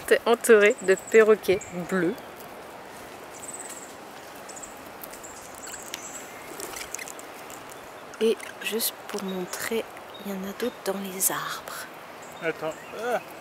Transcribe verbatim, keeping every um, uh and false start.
T'es entouré de perroquets bleus. Et juste pour montrer, il y en a d'autres dans les arbres. Attends. Ah.